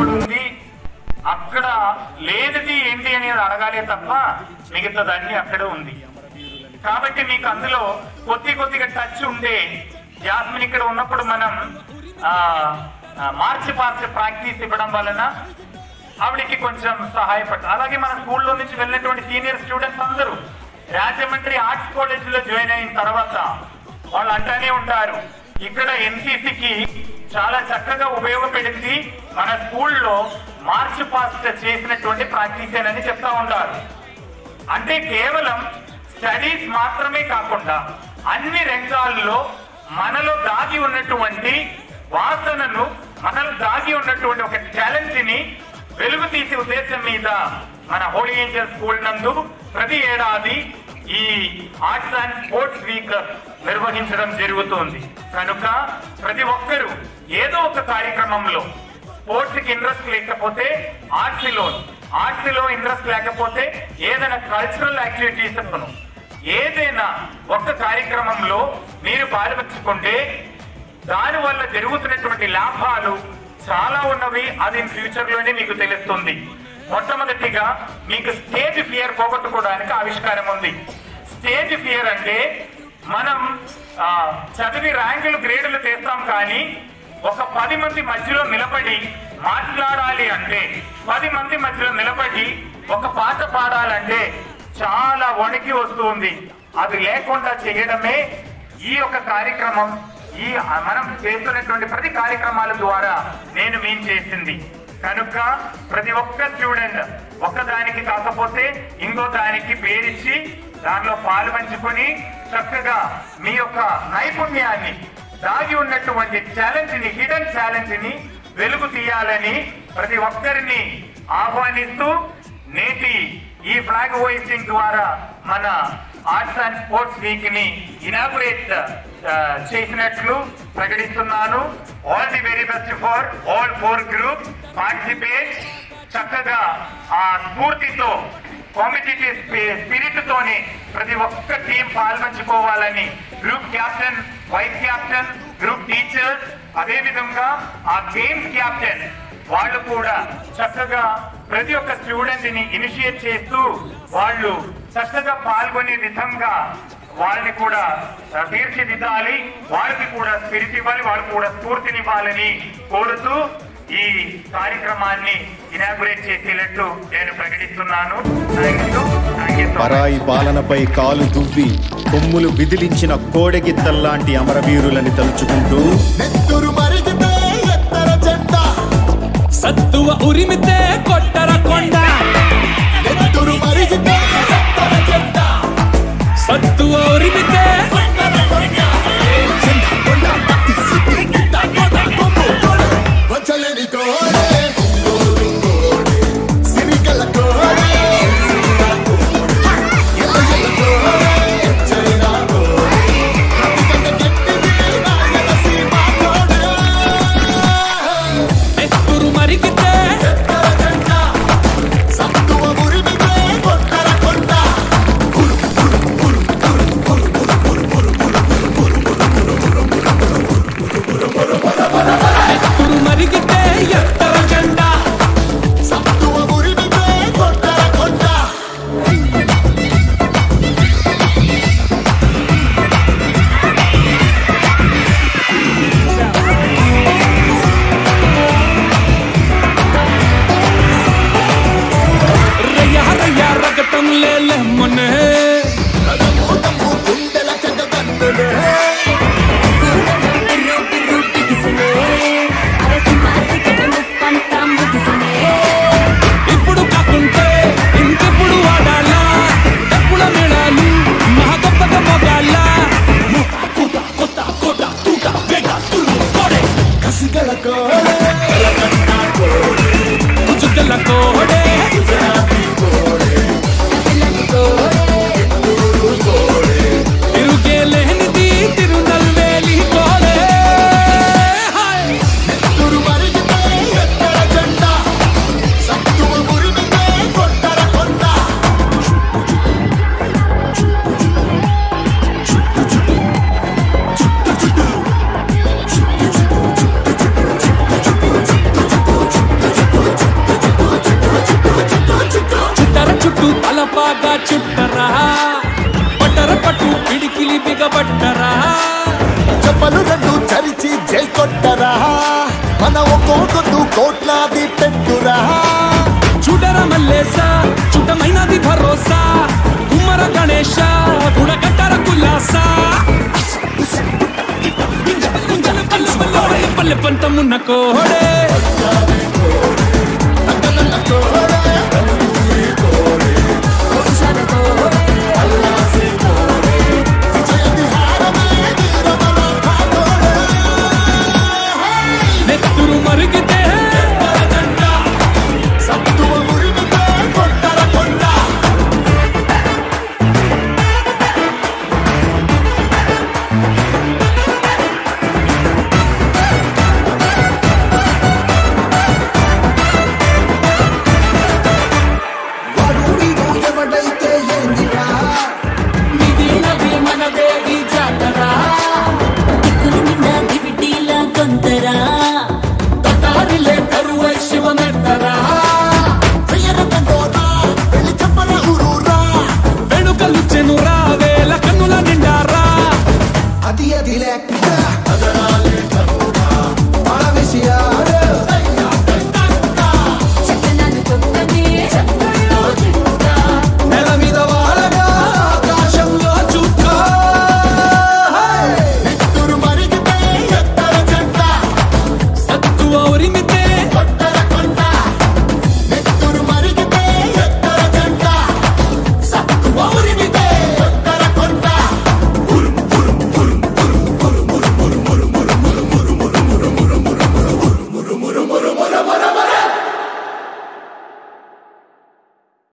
అక్కడ ఉంది, అక్కడ లేనిది ఏంటి అనేది అడగాలే తప్ప మిగతాదన్నీ అక్కడే ఉంది. కాబట్టి మీకు అందులో కొద్దిగా టచ్ ఉంటే, జాస్మిన్ ఇక్కడ ఉన్నప్పుడు మనం మార్చి ప్రాక్టీస్ ఇవ్వడం వలన ఆవిడకి కొంచెం సహాయపడ. అలాగే మన స్కూల్లో నుంచి వెళ్ళినటువంటి సీనియర్ స్టూడెంట్స్ అందరూ రాజమండ్రి ఆర్ట్స్ కాలేజీలో జాయిన్ అయిన తర్వాత వాళ్ళు అంటానే ఉంటారు, ఇక్కడ ఎన్సీసీకి చాలా చక్కగా ఉపయోగపడింది, మన స్కూల్లో మార్చ్ పాస్ట్ చేసినటువంటి ప్రాక్టీస్ అని చెప్తా ఉంటారు. అంటే కేవలం స్టడీస్ మాత్రమే కాకుండా అన్ని రంగాల్లో మనలో దాగి ఉన్నటువంటి వాసనను, మనలో దాగి ఉన్నటువంటి ఒక టాలెంట్ ని వెలుగు తీసే ఉద్దేశం మీద మన హోలీ ఏంజల్ స్కూల్ నందు ప్రతి ఏడాది ఈ ఆర్ట్స్ అండ్ స్పోర్ట్స్ వీక్ నిర్వహించడం జరుగుతుంది. కనుక ప్రతి ఒక్కరూ ఏదో ఒక కార్యక్రమంలో, స్పోర్ట్స్ కి ఇంట్రెస్ట్ లేకపోతే ఆర్ట్స్ లో ఇంట్రెస్ట్ లేకపోతే ఏదైనా కల్చరల్ యాక్టివిటీస్ ఏదైనా ఒక కార్యక్రమంలో మీరు పాల్పంచుకుంటే దాని వల్ల జరుగుతున్నటువంటి లాభాలు చాలా ఉన్నవి. అది ఫ్యూచర్ లోనే మీకు తెలుస్తుంది. మొట్టమొదటిగా మీకు స్టేజ్ ఫియర్ పోగొట్టుకోవడానికి ఆవిష్కారం ఉంది. స్టేజ్ ఫియర్ అంటే మనం చదివి ర్యాంకులు గ్రేడులు తెస్తాం, కానీ ఒక 10 మంది మధ్యలో నిలబడి మాట్లాడాలి అంటే, 10 మంది మధ్యలో నిలబడి ఒక పాట పాడాలంటే చాలా వణికి వస్తుంది. అది లేకుండా చేయడమే ఈ యొక్క కార్యక్రమం. ఈ మనం చేస్తున్నటువంటి ప్రతి కార్యక్రమాల ద్వారా మేము చేసింది. కనుక ప్రతి ఒక్క స్టూడెంట్ ఒక్కదానికి కాకపోతే ఇంకో దానికి పేరిచ్చి దానిలో పాలు పంచుకొని చక్కగా మీ యొక్క నైపుణ్యాన్ని, దాగి ఉన్నటువంటి టాలెంట్ ని, హిడెన్ టాలెంట్ ని వెలుగు తీయాలని ప్రతి ఒక్కరిని ఆహ్వానిస్తూ నేటి ఈ ఫ్లాగ్ హోయిస్టింగ్ ద్వారా మన ఆర్ట్స్ అండ్ స్పోర్ట్స్ వీక్ ని ఇనాగ్రేట్ చేసినట్లు ప్రకటిస్తున్నాను. All the very best for all 4 groups participate. చక్కగా ఆ స్ఫూర్తితో, కాంపిటేటివ్ స్పిరిట్ తోని ప్రతి ఒక్క టీం పాల్పంచుకోవాలని group captain, vice captain, group teachers, అదే విధంగా ఆ గేమ్స్ క్యాప్టెన్ వాళ్ళు కూడా చక్కగా ప్రతి ఒక్క స్టూడెంట్ ని ఇనిషియేట్ చేస్తూ వాళ్ళు చక్కగా పాల్గొనే విధంగా వాళ్ళని కూడా తీర్చిదిద్దాలి. వాళ్ళకి కూడా స్పిరిట్ ఇవ్వాలి, వాళ్ళకి కూడా స్ఫూర్తినివ్వాలని కోరుతూ ఈ కార్యక్రమాన్ని ఇనాగ్రేట్ చేసేటట్టు నేను ప్రకటిస్తున్నాను. పరాయి పాలనపై కాలు దువ్వి కొమ్ములు విదిలించిన కోడెగిత్తల్లాంటి అమరవీరులని తలుచుకుంటూ, సత్తువ ఉరిమితే కొట్టర కొండ, సత్తువ ఉరిమితే తిరుగే లేనిది చెయ్యి బిగబట్టరా చెప్పలు రెండు చరిచి జై కొట్టరా మన ఒక్కొక్కదు కోట్లాది పెట్టురా చూడర మల్లేసా చుట్టమైనది భరోసా కుమ్మర గణేశ గుడగట్టర కుల్లాసా పల్లె పంతమున్న కోడే నెత్తురు మరిగితే అది లేకుండా